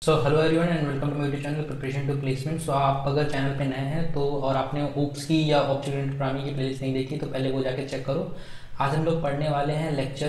So hello everyone and welcome to my YouTube channel preparation to placement. So आप अगर channel पे नए हैं तो और आपने ओप्स की या ऑब्जेक्ट ओरिएंटेड प्रोग्रामिंग की प्लेलिस्ट नहीं देखी तो पहले वो जाके चेक करो। आज हम लोग पढ़ने वाले हैं लेक्चर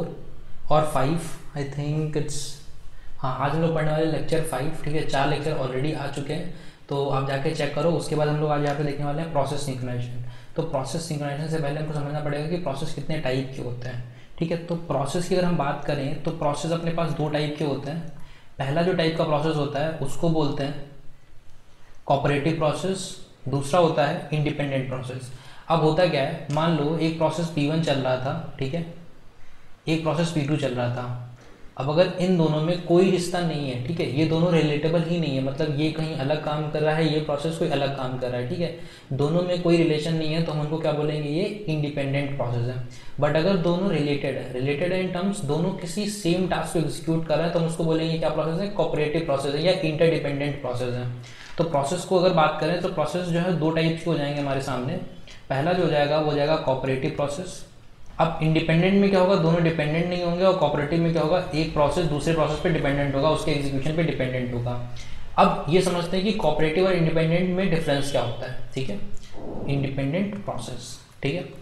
4 और 5 आई थिंक इट्स। हाँ, आज हम लोग पढ़ने वाले लेक्चर 5। ठीक है, 4 लेक्चर ऑलरेडी आ चुके हैं तो आप जाके चेक करो। उसके बाद हम लोग आज यहाँ पे देखने वाले हैं प्रोसेस सिंक्रोनाइजेशन। तो प्रोसेस सिंक्रोनाइजेशन से पहले हमको समझना पड़ेगा कि प्रोसेस कितने टाइप के होते हैं। ठीक है, तो प्रोसेस की अगर हम बात करें तो प्रोसेस अपने पास 2 टाइप के होते हैं। पहला जो टाइप का प्रोसेस होता है उसको बोलते हैं कोऑपरेटिव प्रोसेस, दूसरा होता है इंडिपेंडेंट प्रोसेस। अब होता क्या है, मान लो एक प्रोसेस P1 चल रहा था, ठीक है, एक प्रोसेस P2 चल रहा था। अब अगर इन दोनों में कोई रिश्ता नहीं है, ठीक है, ये दोनों रिलेटेबल ही नहीं है, मतलब ये कहीं अलग काम कर रहा है, ये प्रोसेस कोई अलग काम कर रहा है, ठीक है, दोनों में कोई रिलेशन नहीं है तो हम उनको क्या बोलेंगे, ये इंडिपेंडेंट प्रोसेस है। बट अगर दोनों रिलेटेड है इन टर्म्स, दोनों किसी सेम टास्क को एग्जीक्यूट कर रहे हैं तो हम उसको बोलेंगे क्या प्रोसेस है, कोऑपरेटिव प्रोसेस है या इंटरडिपेंडेंट प्रोसेस है। तो प्रोसेस को अगर बात करें तो प्रोसेस जो है 2 टाइप के हो जाएंगे हमारे सामने। पहला जो हो जाएगा वो हो जाएगा कोऑपरेटिव प्रोसेस। अब इंडिपेंडेंट में क्या होगा, दोनों डिपेंडेंट नहीं होंगे, और कोऑपरेटिव में क्या होगा, एक प्रोसेस दूसरे प्रोसेस पे डिपेंडेंट होगा, उसके एग्जीक्यूशन पे डिपेंडेंट होगा। अब ये समझते हैं कि कोऑपरेटिव और इंडिपेंडेंट में डिफरेंस क्या होता है। ठीक है, इंडिपेंडेंट प्रोसेस, ठीक है।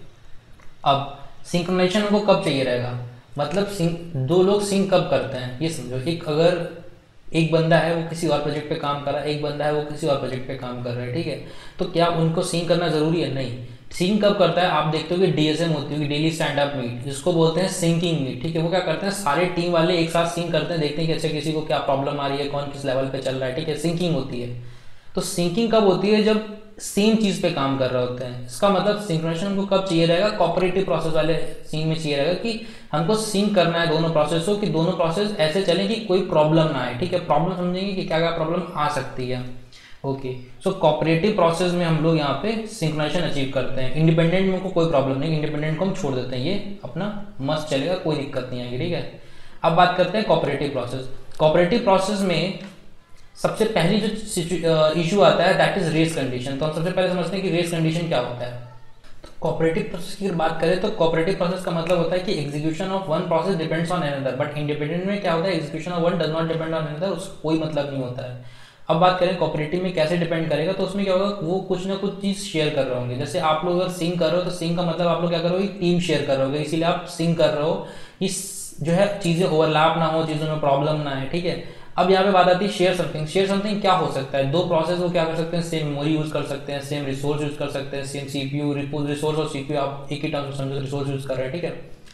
अब सिंक्रोनाइजेशन हमको कब चाहिए रहेगा, मतलब दो लोग सिंक कब करते हैं ये समझो। अगर एक बंदा है वो किसी और प्रोजेक्ट पे काम कर रहा है, एक बंदा है वो किसी और प्रोजेक्ट पे काम कर रहा है, ठीक है, तो क्या उनको सिंक करना जरूरी है? नहीं। सिंक कब करता है, आप देखते हो कि DSM होती है, डेली स्टैंड अप मीट, जिसको बोलते हैं सिंकिंग मीट। ठीक है, वो क्या करते हैं, सारे टीम वाले एक साथ सिंक करते हैं, देखते हैं कि अच्छा किसी को क्या प्रॉब्लम आ रही है, कौन किस लेवल पे चल रहा है, ठीक है, सिंकिंग होती है। तो सिंकिंग कब होती है, जब सेम चीज पे काम कर रहे होते हैं। इसका मतलब सिंक्रोनाइजेशन हमको कब चाहिए रहेगा, कोऑपरेटिव प्रोसेस वाले सीन में चाहिए रहेगा कि हमको सिंक करना है दोनों प्रोसेस को, कि दोनों प्रोसेस ऐसे चलें कि कोई प्रॉब्लम ना आए। ठीक है, प्रॉब्लम समझेंगे कि क्या क्या प्रॉब्लम आ सकती है। ओके, सो कोऑपरेटिव प्रोसेस में हम लोग यहाँ पे सिंक्रोनाइजेशन अचीव करते हैं। इंडिपेंडेंट में कोई प्रॉब्लम नहीं, इंडिपेंडेंट को हम छोड़ देते हैं, ये अपना मस्त चलेगा, कोई दिक्कत नहीं आएगी। ठीक है, अब बात करते हैं कोऑपरेटिव प्रोसेस। कोऑपरेटिव प्रोसेस में सबसे पहली जो इशू आता है दैट इज रेस कंडीशन। तो हम सबसे पहले समझते हैं कि रेस कंडीशन क्या होता है। तो कोऑपरेटिव प्रोसेस की बात करें तो कोऑपरेटिव प्रोसेस का मतलब होता है कि execution of one process depends on another, but independent में क्या होता है, execution of one does not depend on another, उसका कोई मतलब नहीं होता है। अब बात करें कोऑपरेटिव में कैसे डिपेंड करेगा, तो उसमें क्या होगा, वो कुछ ना कुछ चीज शेयर कर रहे होंगे। जैसे आप लोग अगर सिंक कर रहे हो तो सिंक का मतलब आप लोग क्या करोगे, टीम शेयर कर रहे हो, इसीलिए आप सिंक कर रहे हो, इस जो है चीजें ओवरलैप ना हो, चीजों में प्रॉब्लम ना है। ठीक है, अब यहाँ पे बात आती है शेयर समथिंग। शेयर समथिंग क्या हो सकता है, 2 प्रोसेस वो क्या कर सकते हैं, सेम मेमोरी यूज कर सकते हैं, सेम रिसोर्स यूज कर सकते हैं, सेम सीपीयू, रिसोर्स और सीपीयू आप एक ही टर्म में समझो, रिसोर्स यूज कर रहे हैं। ठीक है,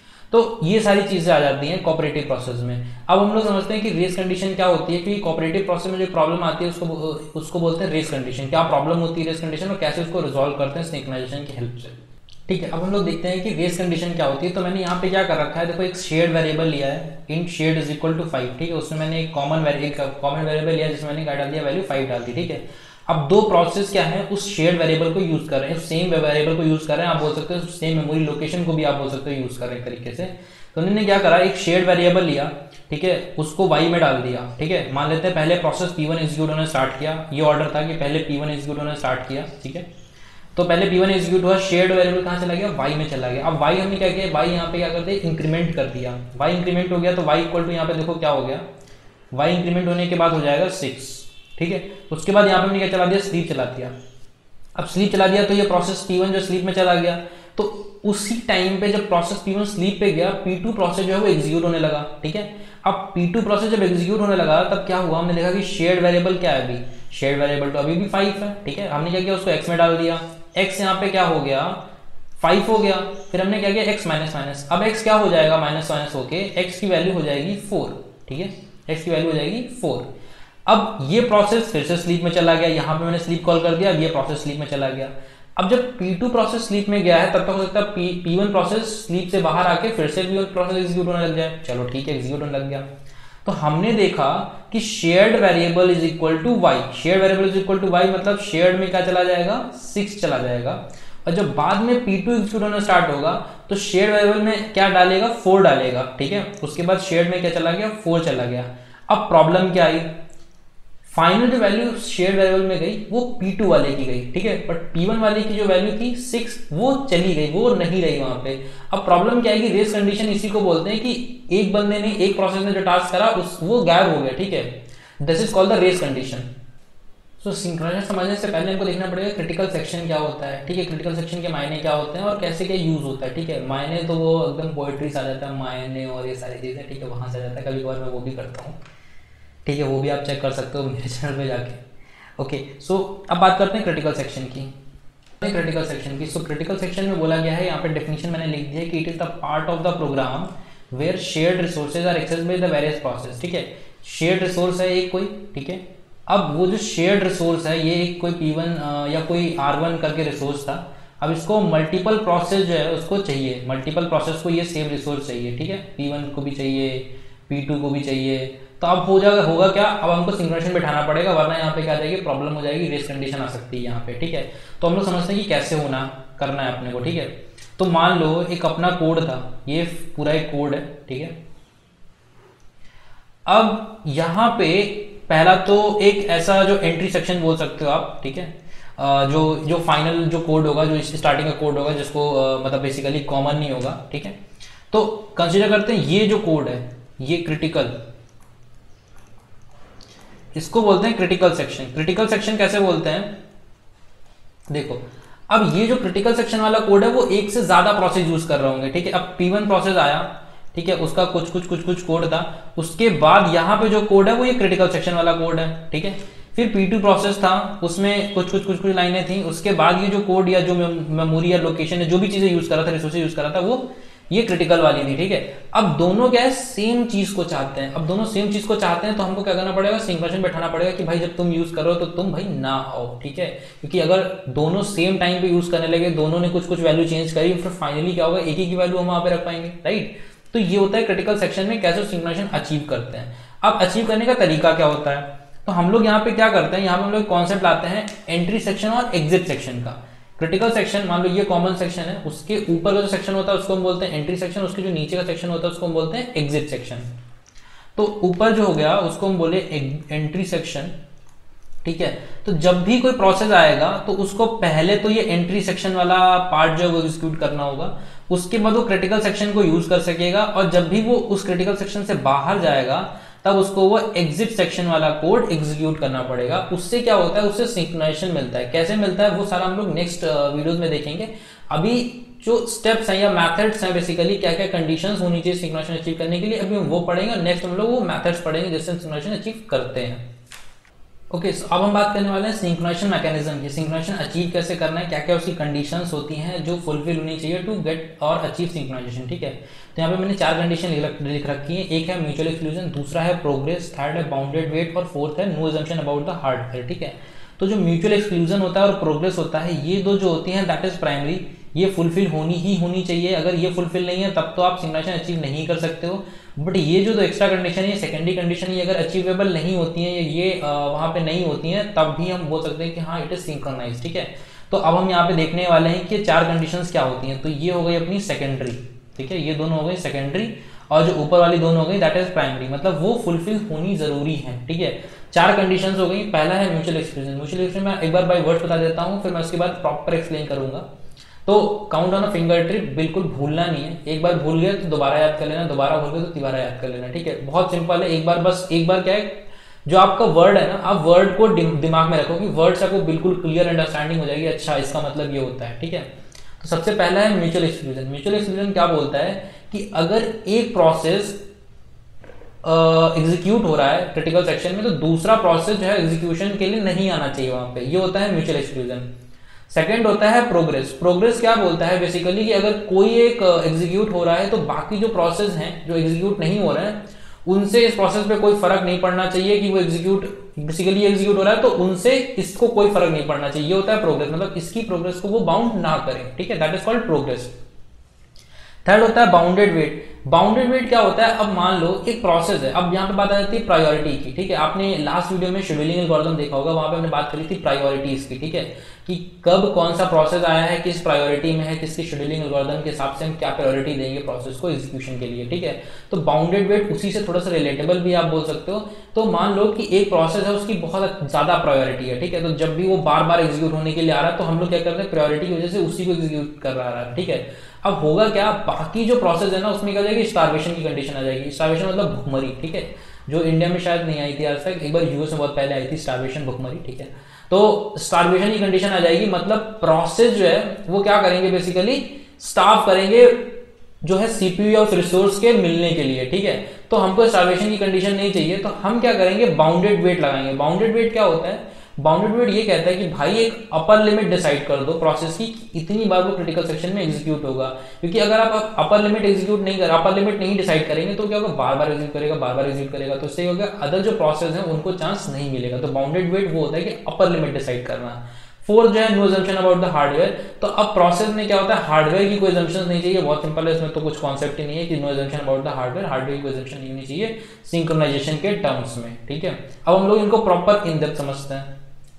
तो ये सारी चीजें आ जाती हैं कोऑपरेटिव प्रोसेस में। अब हम लोग समझते हैं कि रेस कंडीशन क्या होती है, क्योंकि कोऑपरेटिव प्रोसेस में जो प्रॉब्लम आती है उसको बोलते हैं रेस कंडीशन। क्या प्रॉब्लम होती है रेस कंडीशन और कैसे उसको रिजॉल्व करते हैं सिंक्रोनाइजेशन की हेल्प से। ठीक है, अब हम लोग देखते हैं कि रेस कंडीशन क्या होती है। तो मैंने यहाँ पे क्या कर रखा है, देखो एक शेयर्ड वेरिएबल लिया है, int shared is equal to 5। ठीक है, उसमें मैंने एक कॉमन वेरिएबल लिया जिसमें मैंने क्या डाल दिया, वैल्यू 5 डाल दी। ठीक है, अब 2 प्रोसेस क्या है, उस शेयर्ड वेरिएबल को यूज कर रहे हैं, सेम वेरिएबल को यूज कर रहे हैं, आप बोल सकते हो सेम मेमोरी लोकेशन को भी आप बोल सकते हो यूज कर रहे हैं तरीके से। तो उन्होंने क्या करा, एक शेयर्ड वेरिएबल लिया, ठीक है, उसको y में डाल दिया। ठीक है, मान लेते हैं पहले प्रोसेस P1 एग्जीक्यूट होना स्टार्ट किया, ये ऑर्डर था कि पहले P1 एग्जीक्यूट होना स्टार्ट किया। ठीक है, तो पहले P1 एग्जीक्यूट हुआ, शेयर्ड वेरिएबल कहाँ चला गया, y में चला गया। अब y हमने क्या किया, y यहाँ पे क्या करते हैं, इंक्रीमेंट कर दिया, y इंक्रीमेंट हो गया, तो y इक्वल टू यहाँ पे देखो क्या हो गया, y इंक्रीमेंट होने के बाद हो जाएगा 6। ठीक है, उसके बाद यहाँ पे हमने क्या चला दिया, स्लीप चला दिया। अब स्लीप चला दिया तो ये प्रोसेस P1 जो स्लीप में चला गया, तो उसी टाइम पे जब प्रोसेस P1 स्लीप पे गया, P2 प्रोसेस जो है वो एग्जीक्यूट होने लगा। ठीक है, अब P2 प्रोसेस जब एग्जीक्यूट होने लगा तब क्या हुआ, हमने देखा कि शेयर्ड वेरिएबल क्या है, अभी शेयर्ड वेरिएबल तो अभी भी 5 है। ठीक है, हमने क्या किया, उसको x में डाल दिया, x यहाँ पे क्या हो गया, 5 हो गया। फिर हमने क्या किया, x माइनस माइनस, अब x क्या हो जाएगा, माइनस माइनस होके x की वैल्यू हो जाएगी 4। ठीक है, x की वैल्यू हो जाएगी 4। अब ये प्रोसेस फिर से स्लीप में चला गया, यहाँ पे मैंने स्लीप कॉल कर दिया, अब ये प्रोसेस स्लीप में चला गया। अब जब P2 प्रोसेस स्लीप में गया है तब तक हो सकता है P1 प्रोसेस स्लीप से बाहर आके फिर से P1 प्रोसेस एग्जीक्यूट होने लग जाए। चलो ठीक है, एग्जीक्यूट होने लग गया। तो हमने देखा कि shared variable is equal to y, shared variable is equal to y मतलब शेयर्ड में क्या चला जाएगा, 6 चला जाएगा। और जब बाद में P2 एग्जीक्यूट होना स्टार्ट होगा तो शेयर्ड वेरिएबल में क्या डालेगा, 4 डालेगा। ठीक है, उसके बाद शेयर्ड में क्या चला गया, 4 चला गया। अब प्रॉब्लम क्या आई, फाइनल जो वैल्यू शेयर वेरिएबल में गई वो P2 वाले की गई। ठीक है, बट P1 वाले की जो वैल्यू थी 6 वो चली गई, वो नहीं रही वहां पे। अब प्रॉब्लम क्या है कि रेस कंडीशन इसी को बोलते हैं कि एक बंदे ने, एक प्रोसेस ने जो टास्क करा वो गायब हो गया। ठीक है, this is called the race condition. So synchronization समझने से पहले हमको देखना पड़ेगा क्रिटिकल सेक्शन क्या होता है, ठीक है, क्रिटिकल सेक्शन के मायने क्या होते हैं और कैसे क्या यूज होता है, ठीक है। मायने तो वो एकदम पोएट्री से आ जाता है, मायने और ये सारी चीज़ें, ठीक है, वहाँ से आ जाता है, कभी कभार मैं वो भी करता हूँ, ठीक है, वो भी आप चेक कर सकते हो मेरे चैनल पे जाके। ओके, सो अब बात करते हैं क्रिटिकल सेक्शन की। क्रिटिकल सेक्शन की, सो क्रिटिकल सेक्शन में बोला गया है, यहाँ पे डेफिनेशन मैंने लिख दी है कि it is the part of the program where shared resources are access by the various process, ठीक है। शेयर्ड रिसोर्स है एक कोई, ठीक है। अब वो जो शेयर्ड रिसोर्स है ये एक कोई P1 या कोई R1 करके रिसोर्स था। अब इसको मल्टीपल प्रोसेस जो है उसको चाहिए, मल्टीपल प्रोसेस को ये सेम रिसोर्स चाहिए, ठीक है। P1 को भी चाहिए, P2 को भी चाहिए। तो अब हो जाएगा, होगा क्या, अब हमको सिंक्रोनाइजेशन बैठाना पड़ेगा, वरना यहाँ पे क्या आ जाएगी, प्रॉब्लम हो जाएगी, रेस कंडीशन आ सकती है यहाँ पे, ठीक है। तो हम लोग समझते हैं कि कैसे होना करना है अपने को, ठीक है। तो मान लो एक अपना कोड था, ये पूरा एक कोड है, ठीक है। अब यहाँ पे पहला तो एक ऐसा जो एंट्री सेक्शन बोल सकते हो आप, ठीक है, जो फाइनल जो कोड होगा, जो स्टार्टिंग का कोड होगा, जिसको मतलब बेसिकली कॉमन नहीं होगा, ठीक है। तो कंसीडर करते हैं ये जो कोड है ये क्रिटिकल, इसको बोलते हैं क्रिटिकल सेक्शन। क्रिटिकल सेक्शन कैसे बोलते हैं, देखो, अब ये जो क्रिटिकल सेक्शन वाला कोड है वो एक से ज्यादा प्रोसेस यूज कर रहे होंगे, ठीक है। अब P1 प्रोसेस आया, ठीक है, उसका कुछ कोड था, उसके बाद यहाँ पे जो कोड है वो ये क्रिटिकल सेक्शन वाला कोड है, ठीक है। फिर P2 प्रोसेस था, उसमें कुछ लाइनें थी, उसके बाद ये जो कोड या जो मेमोरी या लोकेशन है, जो भी चीजें यूज कर रहा था, रिसोर्सेज यूज कर रहा था, वो ये क्रिटिकल वाली थी, ठीक है। अब दोनों क्या है, सेम चीज को चाहते हैं। अब दोनों सेम चीज को चाहते हैं तो हमको क्या करना पड़ेगा, सिंक्रोनाइजेशन बैठाना पड़ेगा कि भाई जब तुम यूज करो तो तुम भाई ना आओ, ठीक है। क्योंकि अगर दोनों सेम टाइम पे यूज करने लगे, दोनों ने कुछ वैल्यू चेंज करी, फिर फाइनली क्या होगा, एक ही की वैल्यू हम वहां पे रख पाएंगे, राइट। तो ये होता है क्रिटिकल सेक्शन में कैसे सिंक्रोनाइजेशन अचीव करते हैं। अब अचीव करने का तरीका क्या होता है, तो हम लोग यहाँ पे क्या करते हैं, यहाँ पे हम लोग कॉन्सेप्ट लाते हैं एंट्री सेक्शन और एग्जिट सेक्शन का। क्रिटिकल सेक्शन मान लो ये कॉमन सेक्शन है, उसके ऊपर का जो सेक्शन होता है उसको हम बोलते हैं एंट्री सेक्शन, उसके जो नीचे का सेक्शन होता है उसको हम बोलते हैं एग्जिट सेक्शन। तो ऊपर जो हो गया उसको हम बोले एंट्री सेक्शन, ठीक है। तो जब भी कोई प्रोसेस आएगा तो उसको पहले तो ये एंट्री सेक्शन वाला पार्ट जो है वो एग्जीक्यूट करना होगा, उसके बाद वो क्रिटिकल सेक्शन को यूज कर सकेगा, और जब भी वो उस क्रिटिकल सेक्शन से बाहर जाएगा तब उसको वो एग्जिट सेक्शन वाला कोड एग्जीक्यूट करना पड़ेगा। उससे क्या होता है, उससे सिंक्रोनाइजेशन मिलता है। कैसे मिलता है वो सारा हम लोग नेक्स्ट वीडियोस में देखेंगे। अभी जो स्टेप्स हैं या मेथड्स हैं, बेसिकली क्या क्या कंडीशंस होनी चाहिए सिंक्रोनाइजेशन अचीव करने के लिए, अभी हम वो पढ़ेंगे, और नेक्स्ट हम लोग वो मेथड्स पढ़ेंगे जिससे हम सिंक्रोनाइजेशन अचीव करते हैं। ओके, सो अब हम बात करने वाले हैं सिंक्रोनाइजेशन मैकेनिज्म की। सिंक्रोनाइजेशन अचीव कैसे करना है, क्या क्या उसकी कंडीशंस होती हैं जो फुलफिल होनी चाहिए टू गेट और अचीव सिंक्रोनाइजेशन, ठीक है। तो यहाँ पे मैंने 4 कंडीशन लिख रखी है। एक है म्यूचुअल एक्सक्लूजन, दूसरा है प्रोग्रेस, थर्ड है बाउंडेड वेट, और फोर्थ है no assumption about the hardware, ठीक है। तो जो म्यूचुअल एक्सक्लूजन होता है और प्रोग्रेस होता है, ये दो जो होती हैं दैट इज प्राइमरी, ये फुलफिल होनी चाहिए। अगर ये फुलफिल नहीं है तब तो आप सिंक्रोनाइजेशन अचीव नहीं कर सकते हो। बट ये जो दो एक्स्ट्रा कंडीशन है, ये सेकेंडरी कंडीशन, ये अगर अचीवेबल नहीं होती है, ये वहां पे नहीं होती हैं, तब भी हम बोल सकते हैं कि हाँ इट इज सिंक्रोनाइज, ठीक है। तो अब हम यहाँ पे देखने वाले हैं कि 4 कंडीशंस क्या होती हैं। तो ये हो गई अपनी सेकेंडरी, ठीक है, ये दोनों हो गई सेकेंडरी, और जो ऊपर वाली दोनों हो गई दैट इज प्राइमरी, मतलब वो फुलफिल होनी जरूरी है, ठीक है। 4 कंडीशंस हो गई। पहला है म्यूचुअल एक्सक्लूजन। म्यूचुअल एक्सक्लूजन मैं एक बार बाय वर्ड बता देता हूँ, फिर मैं उसके बाद प्रॉपर एक्सप्लेन करूंगा। तो count on a finger tip बिल्कुल भूलना नहीं है। एक बार भूल गए तो दोबारा याद कर लेना, दोबारा भूल गए तो तिबारा याद कर लेना, ठीक है। बहुत सिंपल है। एक बार क्या है, जो आपका वर्ड है ना, आप वर्ड को दिमाग में रखो कि वर्ड से आपको बिल्कुल क्लियर अंडरस्टैंडिंग हो जाएगी, अच्छा इसका मतलब ये होता है, ठीक है। तो सबसे पहला है म्यूचुअल एक्सक्लूजन। म्यूचुअल एक्सक्लूजन क्या बोलता है कि अगर एक प्रोसेस एग्जीक्यूट हो रहा है क्रिटिकल सेक्शन में, तो दूसरा प्रोसेस जो है एग्जीक्यूशन के लिए नहीं आना चाहिए वहां पे, ये होता है म्यूचुअल एक्सक्लूजन। सेकेंड होता है प्रोग्रेस। प्रोग्रेस क्या बोलता है बेसिकली कि अगर कोई एक एग्जीक्यूट हो रहा है तो बाकी जो प्रोसेस हैं जो एग्जीक्यूट नहीं हो रहे हैं उनसे इस प्रोसेस पे कोई फर्क नहीं पड़ना चाहिए कि वो बेसिकली एग्जीक्यूट हो रहा है, तो उनसे इसको कोई फर्क नहीं पड़ना चाहिए, ये होता है प्रोग्रेस। मतलब इसकी प्रोग्रेस को वो बाउंड ना करें, ठीक है, that is called progress. Third होता है बाउंडेड वेट। बाउंडेड वेट क्या होता है, अब मान लो एक प्रोसेस है, अब यहाँ पे बात आ जाती है प्रायोरिटी की, ठीक है। आपने लास्ट वीडियो में शेड्यूलिंग एल्गोरिथम देखा होगा, वहां पे हमने बात करी थी प्रायोरिटीज की, ठीक है, कि कब कौन सा प्रोसेस आया है, किस प्रायोरिटी में है, किसकी शेड्यूलिंग एल्गोरिथम के हिसाब से हम क्या प्रायोरिटी देंगे प्रोसेस को एग्जीक्यूशन के लिए, ठीक है। तो बाउंडेड वेट उसी से थोड़ा सा रिलेटेबल भी आप बोल सकते हो। तो मान लो कि एक प्रोसेस है उसकी बहुत ज्यादा प्रायोरिटी है, ठीक है, तो जब भी वो बार बार एग्जीक्यूट होने के लिए आ रहा है तो हम लोग क्या करते हैं, प्रायोरिटी की वजह से उसी को एग्जीक्यूट कर रहा है, ठीक है। अब होगा क्या, बाकी जो प्रोसेस है ना उसमें क्या हो जाएगी, स्टार्वेशन की कंडीशन आ जाएगी। स्टार्वेशन मतलब भूखमरी, ठीक है। जो इंडिया में शायद नहीं आई थी आज तक, एक बार यूएस में बहुत पहले आई थी, स्टारवेशन भुखमरी, ठीक है। तो स्टारवेशन की कंडीशन आ जाएगी, मतलब प्रोसेस जो है वो क्या करेंगे, बेसिकली स्टार्व करेंगे जो है सीपीयू या उस रिसोर्स के मिलने के लिए, ठीक है। तो हमको स्टारवेशन की कंडीशन नहीं चाहिए, तो हम क्या करेंगे, बाउंडेड वेट लगाएंगे। बाउंडेड वेट क्या होता है, बाउंडेड वेट ये कहता है कि भाई एक अपर लिमिट डिसाइड कर दो प्रोसेस की, इतनी बार वो क्रिटिकल सेक्शन में एग्जीक्यूट होगा। क्योंकि अगर आप अपर लिमिट एग्जीक्यूट नहीं कर, अपर लिमिट नहीं डिसाइड करेंगे तो क्या होगा, बार बार एग्जीक्यूट करेगा, बार बार एग्जीक्यूट करेगा, तो इससे होगा अदर जो प्रोसेस है उनको चांस नहीं मिलेगा। तो बाउंडेड वेट वो होता है कि अपर लिमिट डिसाइड करना। फोर्थ जो है, no assumption about the hardware. तो अब प्रोसेस में क्या होता है, हार्डवेयर की कोई अजम्पशन नहीं चाहिए, बहुत सिंपल है, इसमें तो कुछ कॉन्सेप्ट ही नहीं है कि no assumption about the hardware, hardware की कोई अजम्पशन नहीं होनी चाहिए सिंक्रोनाइजेशन के टर्म्स में, ठीक है। अब हम लोग इनको प्रॉपर इन डेप्थ समझते हैं,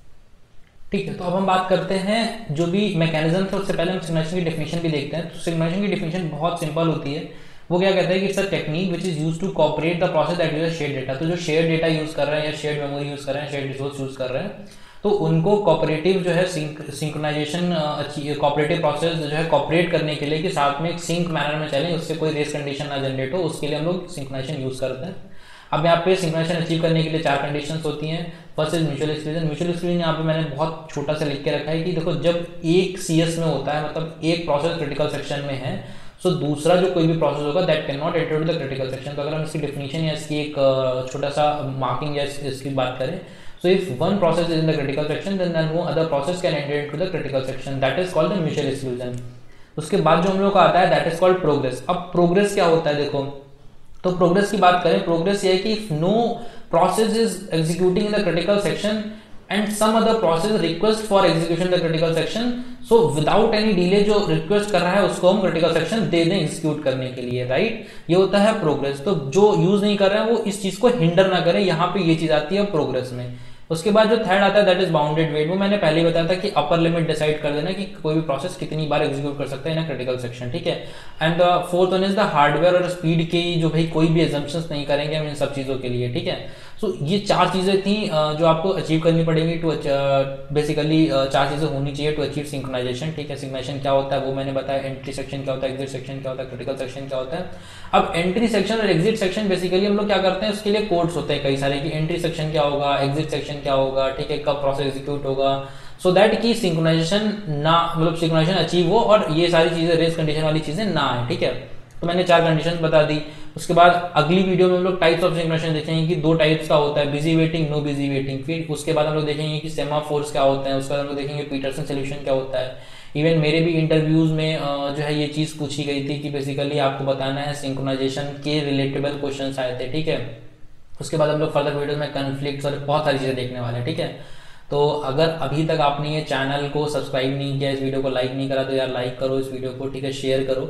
ठीक है। तो अब हम बात करते हैं जो भी मैकेनिज्म था, उससे पहले हम सिग्नेचर की डेफिनेशन भी देखते हैं। तो सिग्नेचर की डेफिनेशन बहुत सिंपल होती है, वो क्या कहता है कि it's a technique which is used to cooperate the process that use shared data. तो जो शेयर्ड डेटा यूज कर रहे हैं या शेयर्ड मेमोरी यूज कर रहे हैं, शेयर्ड रिसोर्स यूज कर रहे हैं, तो उनको कोऑपरेटिव जो है सिंक्रोनाइजेशन, कोऑपरेटिव प्रोसेस जो है कोऑपरेट करने के लिए कि साथ में एक सिंक मैनर में चलें, उससे कोई रेस कंडीशन ना जनरेट हो, उसके लिए हम लोग सिंक्रोनाइजेशन यूज करते हैं। अब यहाँ पे सिंक्रोनाइजेशन अचीव करने के लिए 4 कंडीशंस होती हैं। First is mutual exclusion. Mutual exclusion यहाँ पे मैंने बहुत छोटा सा लिख के रखा है कि देखो, जब एक सीएस में होता है, मतलब एक प्रोसेस क्रिटिकल सेक्शन में है, सो दूसरा जो कोई भी प्रोसेस होगा that can not enter to the critical section. तो अगर हम इसकी डेफिनेशन या इसकी एक छोटा सा मार्किंग या इसकी बात करें, so if one process is in the critical section then no other process can enter into the critical section, that is called the mutual exclusion। उसके बाद जो हम लोग का आता है that is called progress। अब progress क्या होता है, देखो, तो प्रोग्रेस की बात करें, प्रोग्रेस ये है कि if no process is executing in the critical section and some other process request for execution in the critical section, so without any delay जो रिक्वेस्ट कर रहा है उसको हम क्रिटिकल सेक्शन दे दें एग्जीक्यूट करने के लिए, राइट। ये होता है प्रोग्रेस। तो जो यूज नहीं कर रहे हैं वो इस चीज को हिंडर ना करें, यहाँ पे ये चीज आती है प्रोग्रेस में। उसके बाद जो थर्ड आता है दैट इज बाउंडेड वेट। वो मैंने पहले ही बताया था कि अपर लिमिट डिसाइड कर देना कि कोई भी प्रोसेस कितनी बार एग्जीक्यूट कर सकता है इन क्रिटिकल सेक्शन, ठीक है। And fourth one is the hardware और स्पीड की जो भाई कोई भी एजम्पशंस नहीं करेंगे हम इन सब चीज़ों के लिए, ठीक है। सो ये 4 चीज़ें थी जो आपको अचीव करनी पड़ेंगी टू बेसिकली 4 चीज़ें होनी चाहिए टू अचीव सिंक्रोनाइजेशन, ठीक है। सिंक्रोनाइजेशन क्या होता है वो मैंने बताया, एंट्री सेक्शन क्या होता है, एग्जिट सेक्शन क्या होता है, क्रिटिकल सेक्शन क्या होता है। अब एंट्री सेक्शन और एग्जिट सेक्शन बेसिकली हम लोग क्या करते हैं, उसके लिए कोड्स होते हैं कई सारे कि एंट्री सेक्शन क्या होगा, एग्जिट सेक्शन क्या होगा, ठीक है, कब प्रोसेस एग्जीक्यूट होगा, सो दैट की सिंक्रोनाइजेशन ना, मतलब सिंक्रोनाइजेशन अचीव हो और ये सारी चीज़ें रेस कंडीशन वाली चीज़ें ना आए, ठीक है। तो मैंने 4 कंडीशन बता दी। उसके बाद अगली वीडियो में हम लोग टाइप्स ऑफ सिंक्रोनाइजेशन देखेंगे कि 2 टाइप्स का होता है, busy waiting, no busy waiting. फिर उसके बाद हम लोग देखेंगे कि सेमाफोर्स क्या होते हैं, उसके बाद हम लोग देखेंगे पीटरसन सॉल्यूशन क्या होता है। इवन मेरे भी इंटरव्यूज में जो है ये चीज़ पूछी गई थी कि बेसिकली आपको बताना है सिंक्रोनाइजेशन के रिलेटेबल क्वेश्चंस आए थे, ठीक है। उसके बाद हम लोग फर्दर वीडियो में कन्फ्लिक्ट्स और बहुत सारी चीज़ें देखने वाले हैं, ठीक है। तो अगर अभी तक आपने ये चैनल को सब्सक्राइब नहीं किया, इस वीडियो को लाइक नहीं करा, तो यार लाइक करो इस वीडियो को, ठीक है, शेयर करो।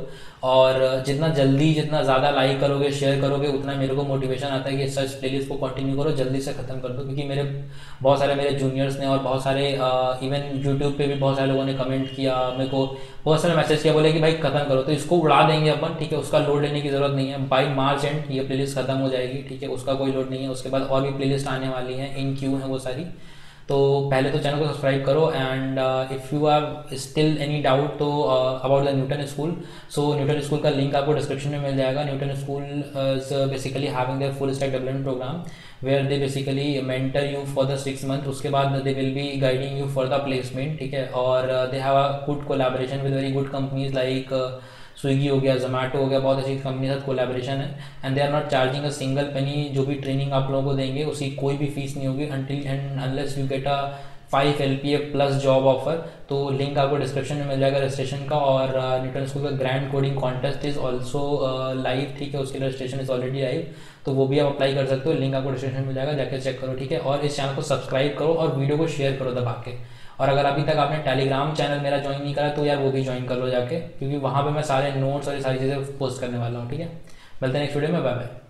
और जितना जल्दी, जितना ज़्यादा लाइक करोगे, शेयर करोगे, उतना मेरे को मोटिवेशन आता है कि सर्च प्लेलिस्ट को कंटिन्यू करो, जल्दी से ख़त्म कर दो। क्योंकि बहुत सारे मेरे जूनियर्स ने और बहुत सारे इवन यूट्यूब पे भी बहुत सारे लोगों ने कमेंट किया, मेरे को बहुत सारे मैसेज किया, बोले कि भाई ख़त्म करो, तो इसको उड़ा देंगे अपन, ठीक है। उसका लोड लेने की ज़रूरत नहीं है, बाई मार्च एंड ये प्लेलिस्ट ख़त्म हो जाएगी, ठीक है, उसका कोई लोड नहीं है। उसके बाद और भी प्लेलिस्ट आने वाली हैं, इन क्यू हैं वो सारी। तो पहले तो चैनल को सब्सक्राइब करो। And if you have still any doubt तो about the Newton school, so Newton school का लिंक आपको डिस्क्रिप्शन में मिल जाएगा। Newton school is basically having their full stack development program where they basically mentor you for the 6 month. उसके बाद they will be guiding you for the placement, ठीक है। और they have a good collaboration with very good companies like Swiggy हो गया, जोमेटो हो गया, बहुत अच्छी कंपनी के साथ कोलैबोरेशन है। And they are not charging a single penny. जो भी ट्रेनिंग आप लोगों को देंगे उसकी कोई भी फीस नहीं होगी until and unless you get a 5 LPA plus job offer. तो लिंक आपको डिस्क्रिप्शन में मिल जाएगा रजिस्ट्रेशन का। और न्यूटन स्कूल का grand coding contest is also live, ठीक है, उसकी रजिस्ट्रेशन इज ऑलरेडी लाइव, तो वो भी आप अप्लाई कर सकते हो। लिंक आपको डिस्क्रिप्शन में मिल जाएगा, जाकर चेक करो, ठीक है। और इस चैनल को सब्सक्राइब करो और वीडियो को शेयर करो दबा के। और अगर अभी तक आपने टेलीग्राम चैनल मेरा ज्वाइन नहीं करा तो यार वो भी ज्वाइन कर लो जाके, क्योंकि वहाँ पे मैं सारे नोट्स और ये सारी चीज़ें पोस्ट करने वाला हूँ, ठीक है। मिलते हैं नेक्स्ट वीडियो में, बाय बाय।